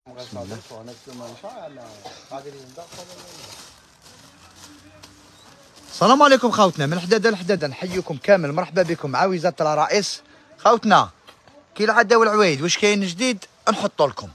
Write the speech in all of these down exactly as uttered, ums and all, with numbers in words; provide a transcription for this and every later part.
بسم الله. السلام عليكم خوتنا من حداده لحداده، نحييكم كامل، مرحبا بكم مع وزاره العرائس. خوتنا كي العدا والعوايد واش كاين جديد نحطوا لكم.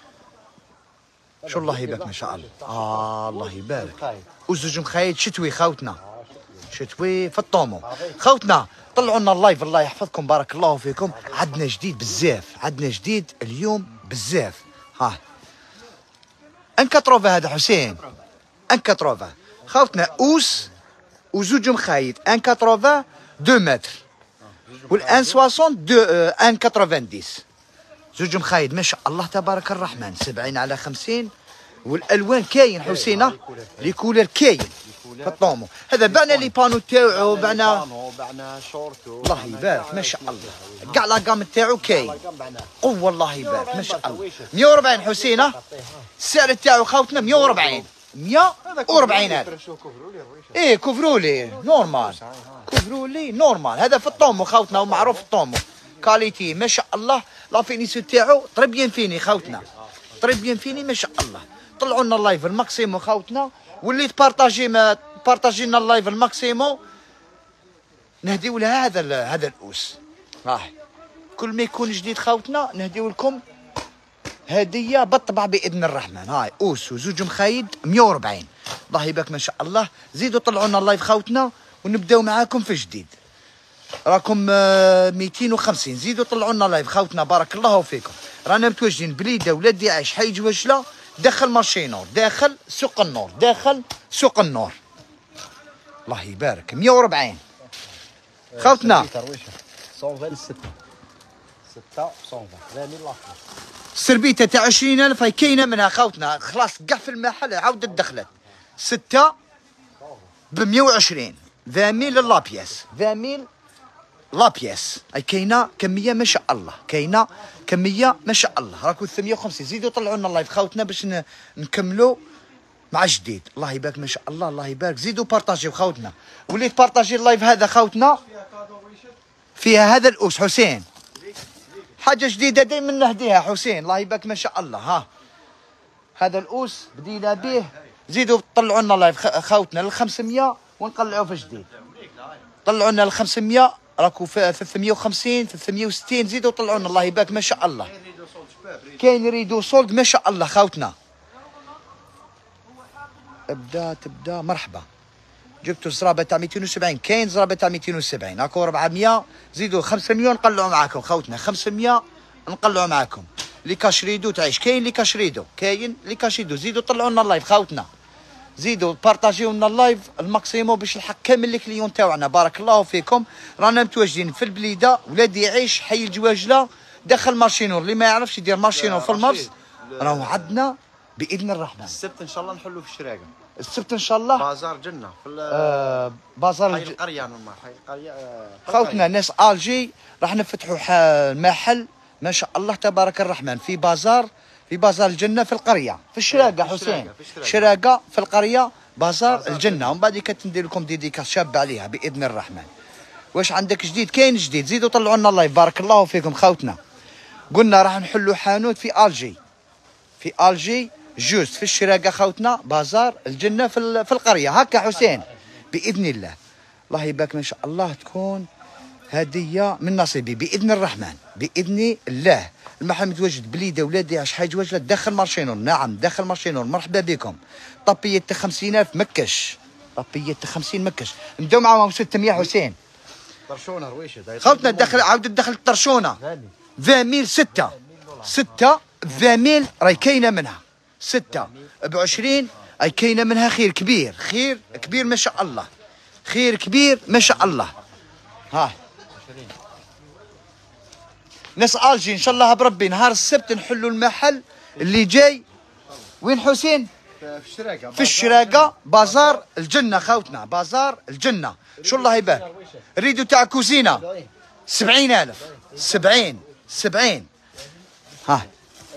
شو الله يبارك ما شاء الله. آه الله يبارك. وزوج مخايد شتوي خوتنا، شتوي في الطومو. خوتنا طلعوا لنا اللايف، الله يحفظكم، بارك الله فيكم. عندنا جديد بزاف، عندنا جديد اليوم بزاف. ها انكاتروفا هذا حسين، انكاتروفا خوتنا اوس وزوج مخايد انكاتروفا دو متر والان سواسون دو ان كاتروفان ديس. زوج مخايد ما شاء الله تبارك الرحمن، سبعين على خمسين، والالوان كاين حسينه، لي كولر كاين في الطومو. هذا بعنا لي بانو تاعو، بعنا بعنا شورت، الله يبارك ما شاء الله، كاع لا قام تاعو كاين قوه الله يبارك ما شاء الله. مية وأربعين حسينه السعر تاعو خوتنا، مية وأربعين مية وأربعين ألف. ايه كوفرولي نورمال، كوفرولي نورمال. هذا في الطومو خوتنا ومعروف الطومو كاليتي ما شاء الله. لا فينيسيو تاعو طري بيان فيني خوتنا، طري بيان فيني ما شاء الله. طلعوا لنا اللايف الماكسيمو خوتنا، واللي تبارطاجي ما بارطاجي لنا اللايف الماكسيمو نهديو لها هذا هذا الاوس. راه كل ما يكون جديد خوتنا نهديو لكم هديه بالطبع باذن الرحمن. هاي اوس وزوج مخايد مية وأربعين، الله يبارك ما شاء الله. زيدوا طلعوا لنا اللايف خوتنا ونبداو معاكم في جديد. راكم مئتين وخمسين، زيدوا طلعوا لنا لايف خوتنا، بارك الله فيكم. رانا متواجدين بليده ولاد عايش حي جوجله، داخل مارشي نور، داخل سوق النور، داخل سوق النور. الله يبارك. مية وأربعين خوتنا. السربيته تاع عشرين ألف هاي كاينه منها خوتنا، خلاص كاع في المحل عاودت دخلت. ستة ب مية وعشرين، عشرين ألف لابياس، عشرين ألف لابياس. هاي كاينه كميه ما شاء الله، كاينه كميه ما شاء الله. راكو ثمانية وخمسين. زيدوا طلعوا لنا اللايف خوتنا باش نكملوا مع جديد. الله يبارك ما شاء الله، الله يبارك. زيدوا بارطاجيو خوتنا، وليت بارطاجي اللايف هذا خوتنا فيها هذا الاوس حسين، حاجه جديده دائما نهديها حسين، الله يبارك ما شاء الله. ها هذا الاوس بدينا به. زيدوا طلعوا لنا لايف خوتنا ل خمسمية ونطلعوا في جديد. طلعوا لنا ل خمسمية، راكو في ثلاثمية وخمسين ثلاثمية وستين. زيدوا طلعوا لنا الله يبارك ما شاء الله. كاين ريدو سولد ما شاء الله خوتنا. ابدا تبدا مرحبا. جبتوا زرابه تاع مئتين وسبعين، كاين زرابه تاع مئتين وسبعين، هاكو أربعمية. زيدوا خمسمية نقلعوا معاكم خوتنا، خمسمية نقلعوا معاكم. لي كاشريدو تعيش، كاين لي كاشريدو، كاين لي كاشريدو. زيدوا طلعوا لنا اللايف خوتنا، زيدوا بارطاجيو لنا اللايف الماكسيمو باش نلحق كامل لي كليون تاعنا، بارك الله فيكم. رانا متواجدين في البليده ولاد يعيش حي الجواجله، داخل مارشي نور. اللي ما يعرفش يدير مارشي نور في المرس، راهو عندنا باذن الرحمن. السبت ان شاء الله نحلوا في الشراقه، السبت ان شاء الله بازار جنه في آه بازار حي القريه. نورمال حي القريه. آه خوتنا ناس الجي راح نفتحوا محل ما شاء الله تبارك الرحمن في بازار، في بازار الجنه في القريه في الشراقه حسين، شراقه في القريه بازار الجنه. ومن بعد كندير لكم ديديكاس شابه عليها باذن الرحمن. واش عندك جديد؟ كاين جديد. زيدوا طلعوا لنا اللايف، بارك الله فيكم خوتنا. قلنا راح نحلوا حانوت في الجي، في الجي جوست في الشراقه خوتنا، بازار الجنه في في القريه. هكا حسين باذن الله. الله يبارك ما شاء الله، تكون هديه من نصيبي باذن الرحمن، باذن الله. المحل متواجد بليده ولادي عاش حاج وجله، داخل مارشي نور. نعم داخل مارشي نور، مرحبا بكم. طبيه خمسين ألف مكش، طبيه خمسين مكش. نبداو معاهم ستمية حسين. طرشونه رويشه خوتنا دخل عاود دخل الطرشونه عشرين ألف. ستة ستة عشرين ألف راهي كاينه منها، ستة بعشرين اي كاينه منها. خير كبير، خير كبير ما شاء الله، خير كبير ما شاء الله. ها ناس الجي ان شاء الله بربي نهار السبت نحلوا المحل اللي جاي. وين حسين؟ في الشراقه، في الشراقه بازار الجنه خوتنا، بازار الجنه. شو الله يبارك. الريدو تاع كوزينه سبعين ألف، سبعين سبعين. ها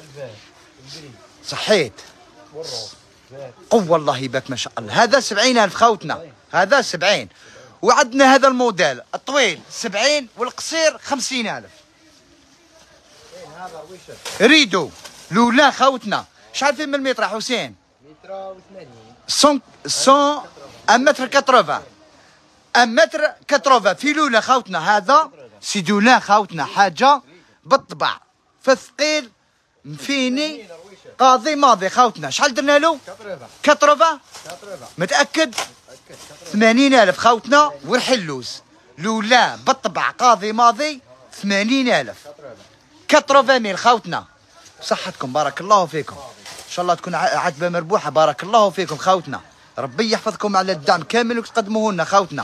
صحيت قوة الله يبارك ما شاء الله. هذا سبعين ألف خوتنا، هذا سبعين. وعندنا هذا الموديل الطويل سبعين والقصير خمسين ألف. ريدو لولا خوتنا شحال فيه من المتر حسين؟ متر وثمانين. مية مية متر ثمانين. متر ثمانين في لولا خوتنا. هذا سي دولا خوتنا حاجه بالطبع في الثقيل مفيني قاضي ماضي خوتنا. شحال درنا له؟ ثمانين. متاكد؟ ثمانين ألف خوتنا والحلوز لولا بالطبع قاضي ماضي ثمانين ألف. ثمانين ميل خوتنا. صحتكم بارك الله فيكم، ان شاء الله تكون عتبه مربوحه. بارك الله فيكم خوتنا، ربي يحفظكم على الدعم كامل وتقدموه لنا خوتنا.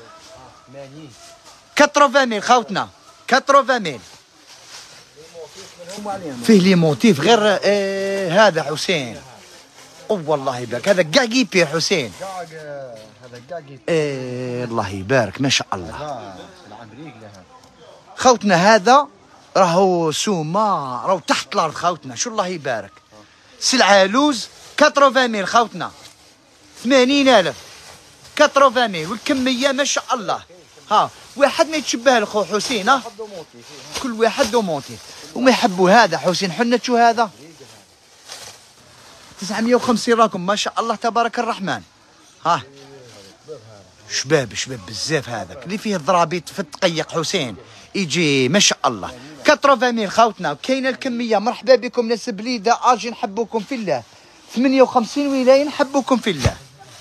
ثمانين ميل خوتنا، ثمانين ميل فيه لي موتيف غير آه هذا حسين. او والله يبارك هذا كاع كيبير حسين. هذا كاع كيبير. آه الله يبارك ما شاء الله. خوتنا هذا راهو سوما راهو تحت الارض خوتنا. شو الله يبارك. سي العالوز ثمانين ميل خوتنا، ثمانين ألف. ثمانين ميل والكميه ما شاء الله. ها واحد ما يتشبه لخو حسين. ها كل واحد دو موتيف وما يحبوا هذا حسين. حنا شو هذا تسعمية وخمسين راكم ما شاء الله تبارك الرحمن. ها شباب شباب بزاف هذاك اللي فيه الضرابيط في التقيق حسين يجي ما شاء الله. ثمانين ميل خوتنا كاينه الكميه. مرحبا بكم ناس بليده اجي نحبوكم في الله. ثمانية وخمسين ولايه نحبوكم في الله.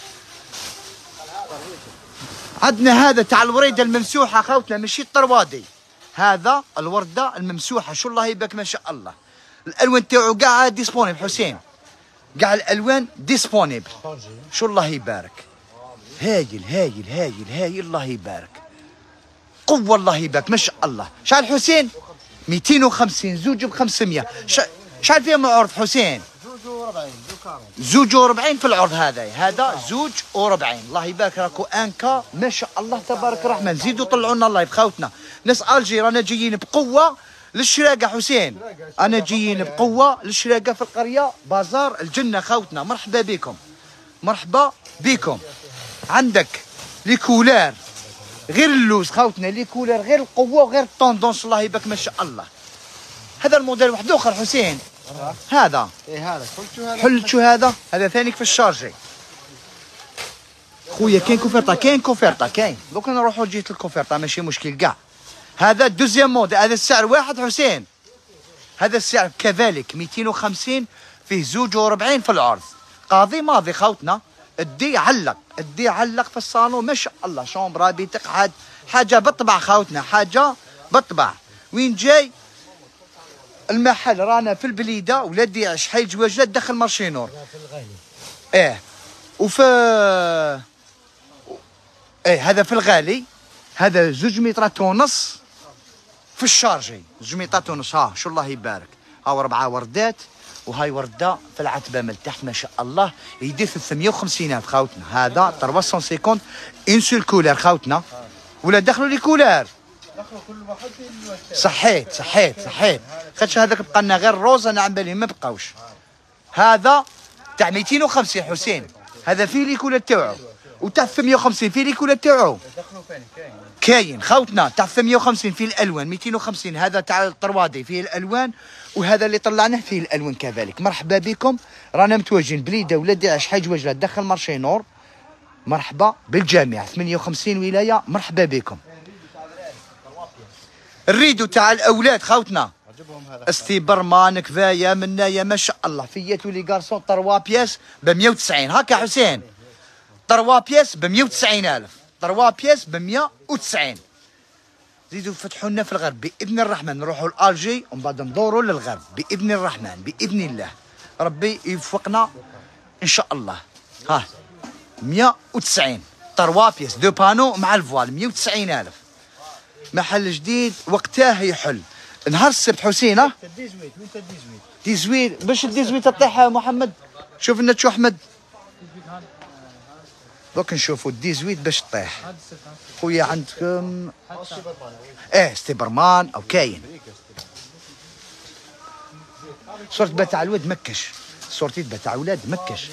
عندنا هذا تاع الوريده الممسوحه خوتنا ماشي الطروادي. هذا الورده الممسوحه شو الله يبارك ما شاء الله. الالوان تاعو كاع ديسبونيبل حسين، كاع الالوان ديسبونيبل. شو الله يبارك. هايل هايل هايل هايل الله يبارك. قوه الله يبارك ما شاء الله. شحال حسين؟ مئتين وخمسين زوج ب خمسمية. شحال فيها من عرض حسين؟ زوج وربعين. زوج وربعين في العرض هذا. هذا زوج وربعين الله يبارك. راكو انكا ما شاء الله تبارك الرحمن. زيدوا طلعوا لنا اللايف خوتنا. ناس الجي رانا جايين بقوه للشراقه حسين. انا جايين بقوه للشراقه في القريه بازار الجنه خوتنا. مرحبا بكم مرحبا بكم. عندك لي كولار غير اللوز خوتنا، لي كولار غير القوه وغير الطوندونس الله يبارك ما شاء الله. هذا الموديل واحد اخر حسين. هذا ايه هذا حلتو هذا حلتو هذا هذا ثانيك في الشارجي خويا. كاين كوفرطه كاين كوفرطه كاين. دوك نروحوا لجهه الكوفرطه ماشي مشكل كاع. هذا دوزيام مود. هذا السعر واحد حسين. هذا السعر كذلك مئتين وخمسين فيه زوج وربعين في العرض. قاضي ماضي خوتنا. الدي علق الدي علق في الصالون ما شاء الله. شومبرا بتقعد حاجه بالطبع خوتنا حاجه بالطبع. وين جاي المحل؟ رانا في البليده ولادي عش حي جواجلات داخل مارشي نور. في الغالي. ايه وفي ايه هذا في الغالي. هذا زوج مترات ونص في الشارجي. زوج مترات ونص. ها شو الله يبارك. ها ربعه وردات وهاي ورده في العتبه من تحت ما شاء الله يدير ثلاثمية وخمسين ألف خوتنا. هذا ثلاثمية وخمسين اون سول كولار خوتنا. ولا دخلوا لي كولار. دخلوا كل واحد في صحيت صحيت صحيت. خاطش هذاك بقى لنا غير روز انا عم بالي ما بقاوش. هذا تاع مئتين وخمسين حسين. هذا فيه لي كولار تاعو وتاع ثلاثمية وخمسين فيه لي كولار تاعو. دخلوا فين كاين كاين خوتنا تاع ثلاثمية وخمسين فيه الالوان. مئتين وخمسين هذا تاع الطروادي فيه الالوان وهذا اللي طلعناه فيه الالوان كذلك. مرحبا بكم. رانا متواجدين بليده ولادي عش حاج وجله داخل مارشي نور. مرحبا بالجميع. ثمانية وخمسين ولايه مرحبا بكم. الريدو تاع الاولاد خوتنا استيبرمان كفايه منايا ما شاء الله. فياتو لي كارسون تروا بياس ب مئة وتسعين. هكا حسين تروا بياس ب مئة وتسعين ألف. تروا بياس ب مئة وتسعين. زيدوا فتحوا لنا في الغرب باذن الرحمن. نروحوا لالجي ومن بعد ندوروا للغرب باذن الرحمن باذن الله. ربي يوفقنا ان شاء الله. ها مئة وتسعين تروا بياس دو بانو مع الفوال مئة وتسعين ألف. محل جديد وقتاه يحل نهار السبت حسين. ها تديزويت وين تديزويت ديزويت باش الديزويت تطيح محمد. شوف لنا شو احمد دوك نشوفوا الديزويت باش تطيح. خويا عندكم ايه ستيبرمان او كاين صورة بتاع الولد مكش. صورتي بتاع ولاد مكش.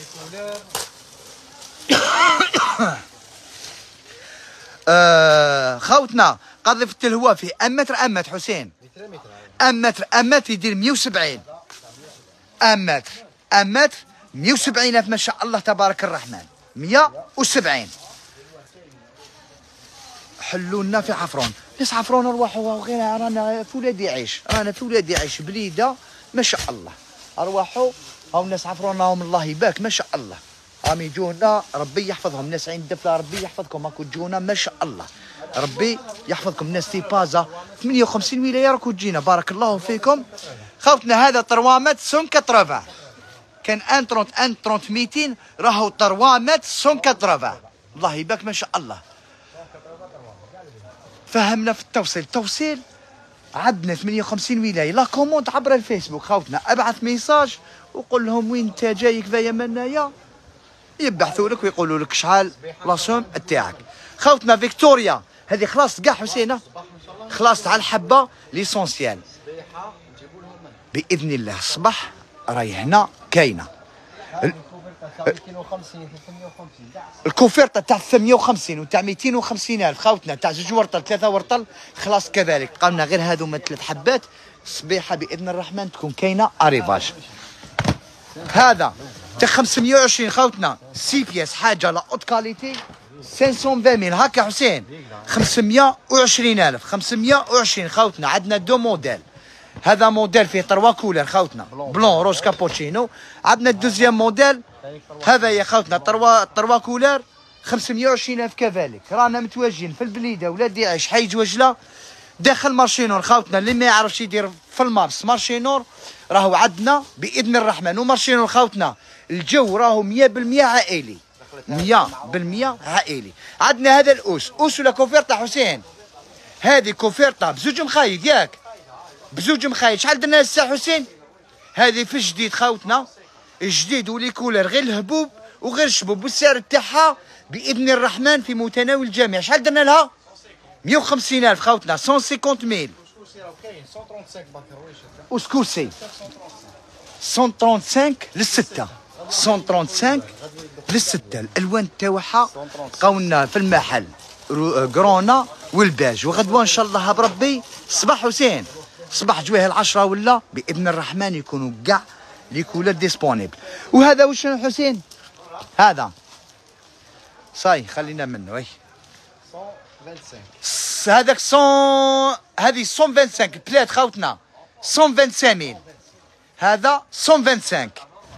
آه خوتنا قذف التلهوى في أم متر أم متر حسين. أم متر أم متر يدير مئة وسبعين. ان متر ان متر مية وسبعين الف ما شاء الله تبارك الرحمن. مية وسبعين. حلوا لنا في عفرون. ناس عفرون ارواحوا وغيرها، رانا في ولادي عيش، رانا في ولادي عيش بليده ما شاء الله. ارواحوا هاو الناس عفرون راهم الله يبارك ما شاء الله. راهم يجونا ربي يحفظهم. ناس عين الدفله ربي يحفظكم. راكم تجونا ما شاء الله. ربي يحفظكم. ناس تي بازا ثمانية وخمسين ولايه راكم تجينا بارك الله فيكم. خوتنا هذا طروامات سون كترفع. كان ان ثلاثين ان ثلاثين ميتين راهو طروامات سون كترفع. الله يبارك ما شاء الله. فهمنا في التوصيل. التوصيل عندنا ثمانية وخمسين ولايه. لا كوموند عبر الفيسبوك خوتنا. ابعث ميساج وقول لهم وين انت جايك فيا منايا، يبحثوا لك ويقولوا لك شحال لاسوم تاعك. خوتنا فيكتوريا هذه خلاص كاع حسينه، خلاص على الحبه ليسونسيال باذن الله. الصباح راهي هنا كاينه الكوفرطه تاع ثمانية وخمسين وتاع ميتين وخمسين الف خوتنا، تاع زوج ورطل ثلاثه ورطل خلاص كذلك. قالنا غير هذو من ثلاث حبات. الصبيحه باذن الرحمن تكون كاينه اريفاج. هذا تاع خمسمية وعشرين خوتنا سي بياس حاجه لا اوت كاليتي خمسمية وعشرين هكا حسين. خمسمية وعشرين الف خمسمية وعشرين خوتنا. عندنا دو موديل. هذا موديل فيه تروا كولر خوتنا، بلون روز كابوتشينو. عندنا الدوزيام موديل هذا يا خوتنا تروا تروا كولر خمسمية وعشرين الف كذلك. رانا متواجدين في البليده ولاد يعيش حي جوجله داخل مارشي نور خوتنا. اللي ما يعرفش يدير في المابس مارشي نور راهو عندنا باذن الرحمن. ومارشي نور خوتنا الجو راهو مية بالمية عائلي، مية بالمية عائلي. عندنا هذا الاوس اوس ولا كوفيرتا حسين. هذه كوفيرتا بزوج مخايد ياك، بزوج مخايد. شحال درنا الساعه حسين؟ هذه في الجديد خوتنا، الجديد ولي كولر غير الهبوب وغير الشبوب. والسعر تاعها باذن الرحمن في متناول الجميع. شحال درنا لها؟ مية وخمسين الف خوتنا. مية وخمسين ميل. وسكوسي مية وخمسة وثلاثين للستة. مية وخمسة وثلاثين للستة. الالوان تاعها لقاونا في المحل كرونا والباج. وغدوه ان شاء الله بربي صباح حسين صباح جويه العشرة ولا باذن الرحمن يكونوا كاع لي كولر ديسبونيبل. وهذا واش حسين؟ هذا صاي خلينا منه. اي هذاك صون هذه مية وخمسة وعشرين بلاد خوتنا مية وخمسة وعشرين ميل. هذا مية وخمسة وعشرين.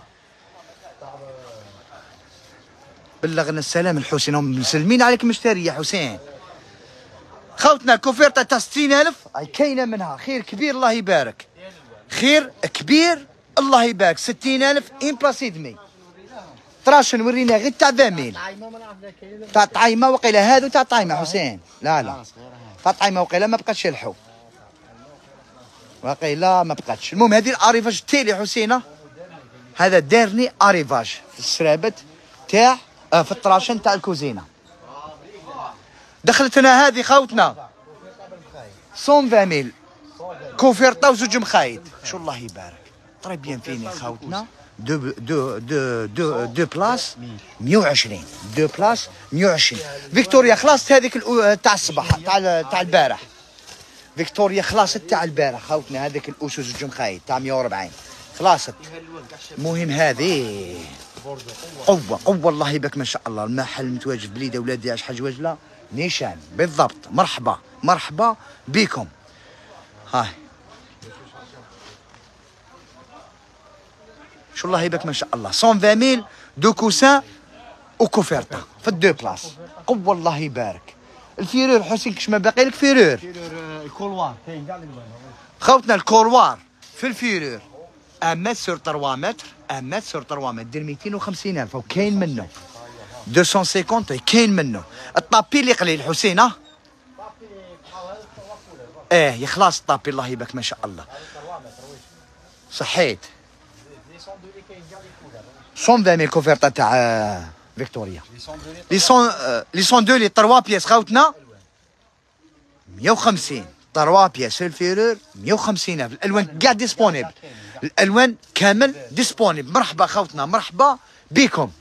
بلغنا السلام الحسين. هم مسلمين عليك مشتري يا حسين. خوتنا كوفيرتا تاع ستين الف اي كاينه منها. خير كبير الله يبارك. خير كبير الله يبارك. ستين الف ان بلاسي دمي. طراش نورينا غير تاع عشرين تاع طعيمه وقيله. هذو تاع طعيمه حسين. لا لا تاع طعيمه وقيله ما بقاتش يلحو وقيله ما بقاتش. المهم هذه الاريفاج تيلي حسينه. هذا دارني اريفاج في السرابت تاع آه في الطراشن تاع الكوزينه. دخلتنا هذه خوتنا مية وعشرين ميل كوفيرتا وزوج مخايد. شو الله يبارك. طري بيان فيني خوتنا. دو دو دو دو دو بلاص مية وعشرين. دو بلاص مية وعشرين. فيكتوريا خلاص هذيك تاع الصباح تاع تاع البارح. فيكتوريا خلاصت تاع البارح خوتنا. هذيك الاسس زوج مخايد تاع مية وأربعين خلاصت. المهم هذه قوه قوه الله يبارك ما شاء الله. المحل متواجد بليده ولاد يعيش حاج وجله نيشان بالضبط. مرحبا مرحبا بكم. هاي شو الله يبارك ما شاء الله. مية وعشرين ميل دو كوسان وكوفيرتا في الدو بلاص. قوه الله يبارك. الفيرور حسين كش ما باقي لك فيرور. الكولوار كاين كاع الالوان خوتنا. الكولوار في الفيرور ان متر سور ثلاثة متر. ان متر سور ثلاثة متر دير ميتين وخمسين الف وكاين منه مئتين وخمسين كاين منه. الطابي اللي قليل حسين. ها ايه يخلص الطابي الله يبارك ما شاء الله. صحيت مية وعشرين ميل كوفيرتا تاع فيكتوريا. لي سون لي سون دو لي ثلاثة بياس خوتنا مية وخمسين. ثلاثة بياس في الفيرور مية وخمسين الف. الالوان كاع ديسبونيبل. الالوان كامل ديسبونيبل. مرحبا خوتنا مرحبا بكم.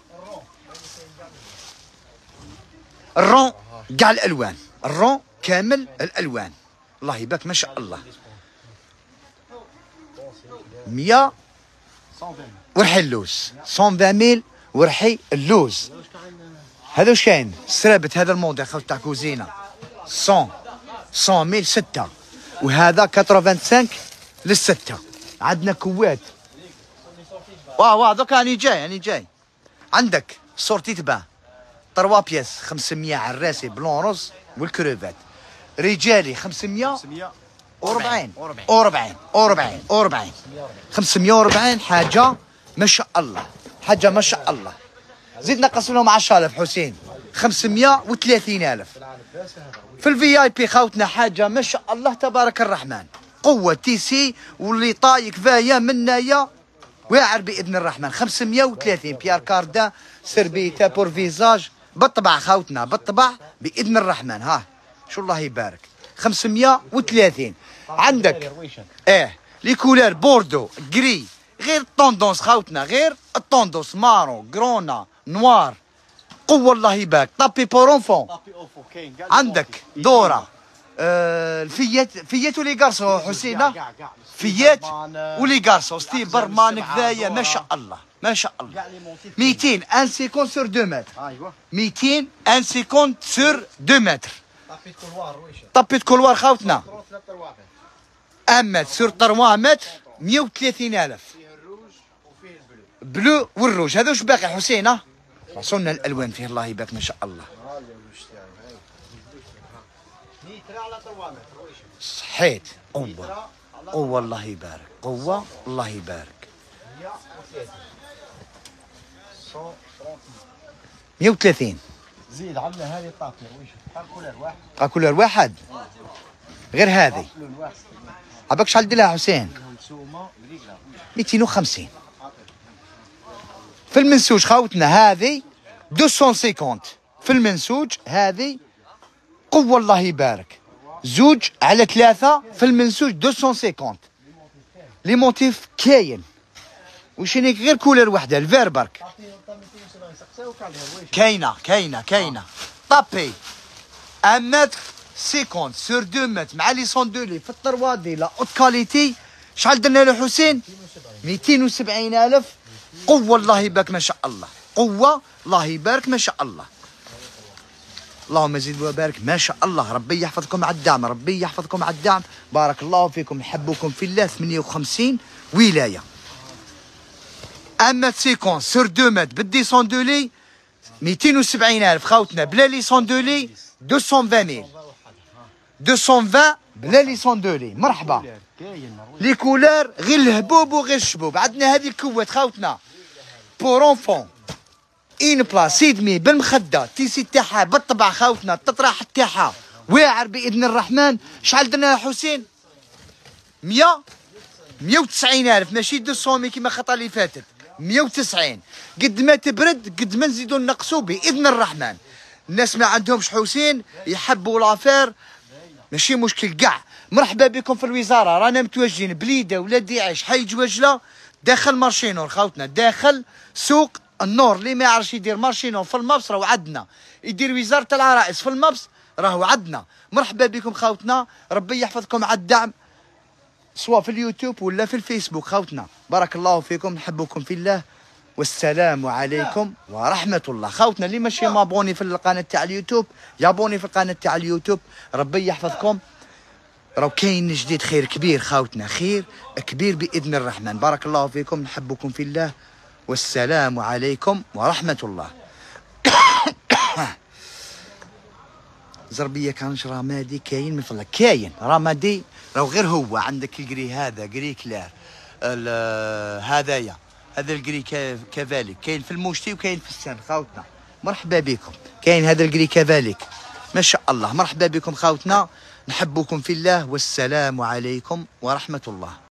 الرون كاع الالوان. الرون كامل الالوان الله يبارك ما شاء الله. مية ورحي اللوز مية وعشرين ورحي اللوز. هذا واش كاين؟ سرابت هذا الموديل خاوت تاع كوزينه مية مية مية ستة، وهذا خمسة وثمانين للستة. عندنا كوات واه واه دوك راني جاي راني جاي. عندك صورتي تباع ثلاثة بياس خمسمية عراسي بلون روز والكروفات. رجالي خمسمية وأربعين وأربعين وأربعين وأربعين خمسمية وأربعين. حاجة ما شاء الله، حاجة ما شاء الله. زيد نقص لهم عشرة آلاف حسين، خمسمية وثلاثين ألف. في الفي اي بي خاوتنا حاجة ما شاء الله تبارك الرحمن. قوة تي سي واللي طايق فيا منايا واعر بإذن الرحمن. خمسمية وثلاثين بيار كاردا سربيتا بور فيزاج بالطبع خاوتنا بالطبع بإذن الرحمن. ها شو الله يبارك. خمسمية وثلاثين. عندك ايه لي كولار بوردو جري غير الطوندونس خاوتنا، غير الطوندونس مارو جرونا نوار. قوة الله يبارك. طابي بور اونفون. عندك دورة آه الفيات فيات ولي قارصو حسينة فيات ولي قارصو ستيل برمان كذايا ما شاء الله ما شاء الله. ميتين ان سيكون سور دو متر. ميتين ان سيكون سور دو متر. طابيت كولوار خاوتنا ان متر سور تروا متر مية وثلاثين ألف. بلو والروج. هذا واش باقي حسينة؟ وصلنا الالوان فيه الله يبارك ما شاء الله. صحيت قوة قوة الله يبارك. قوة الله يبارك. مية وثلاثين. زيد عندنا هذه طاقية كولر واحد. كولر واحد غير هذه. عباك شحال دير لها حسين؟ ميتين وخمسين. في المنسوج خاوتنا هذه مئتين وخمسين. في المنسوج هذه قوة الله يبارك. زوج على ثلاثة في المنسوج مئتين وخمسين. لي موتيف كاين وشينيك غير كولر وحده الفير برك. كاينه كاينه كاينه. طابي ان متر خمسين سور دو متر مع لي سون دو لي في الطروا دي لا اوت كاليتي. شحال درنا له حسين؟ ميتين وسبعين ألف. قوة الله يبارك ما شاء الله. قوة الله يبارك ما شاء الله. اللهم زد وبارك ما شاء الله. ربي يحفظكم على الدعم، ربي يحفظكم على الدعم. بارك الله فيكم، نحبكم في الله. ثمانية وخمسين ولاية. أما سيكون سور دو متر بالدي سون دو لي ميتين وسبعين ألف خاوتنا بلا لي سون دو لي مئتين وعشرين ميل. مئتين وعشرين بلا لي سون دو لي. مرحبا. لي كولار غير الهبوب وغير الشبوب. عندنا هذه الكوات خاوتنا بور اونفون اين بلاس سيدمي بالمخده. تيسي تاعها بالطبع خاوتنا. التطراح تاعها واعر باذن الرحمن. شحال درنا يا حسين؟ مية مية وتسعين ألف ماشي مئتين كيما الخطره اللي فاتت. مية وتسعين. قد ما تبرد قد ما نزيدو نقصو باذن الرحمن. الناس ما عندهمش حسين يحبوا لافير ماشي مشكل كاع. مرحبا بكم في الوزاره. رانا متواجدين بليده ولا داعش حي جواجله داخل مارشي نور خاوتنا. داخل سوق النور. اللي ما يعرفش يدير مارشي نور في المبس راهو عندنا. يدير وزاره العرائس في المبس راهو عندنا. مرحبا بكم خاوتنا. ربي يحفظكم على الدعم سواء في اليوتيوب ولا في الفيسبوك خاوتنا. بارك الله فيكم، نحبكم في الله والسلام عليكم ورحمة الله. خاوتنا اللي ماشي مابوني في القناة تاع اليوتيوب يابوني في القناة تاع اليوتيوب. ربي يحفظكم. راهو كاين جديد خير كبير خاوتنا، خير كبير بإذن الرحمن. بارك الله فيكم، نحبكم في الله والسلام عليكم ورحمة الله. زربية كانش رمادي كاين من فضلك. كاين رمادي راهو غير هو. عندك الجري هذا جري كلار هذايا هذا الجري كذلك كاين في المشتي وكاين في السن خاوتنا. مرحبا بكم. كاين هذا الجري كذلك ما شاء الله. مرحبا بكم خاوتنا، نحبكم في الله والسلام عليكم ورحمة الله.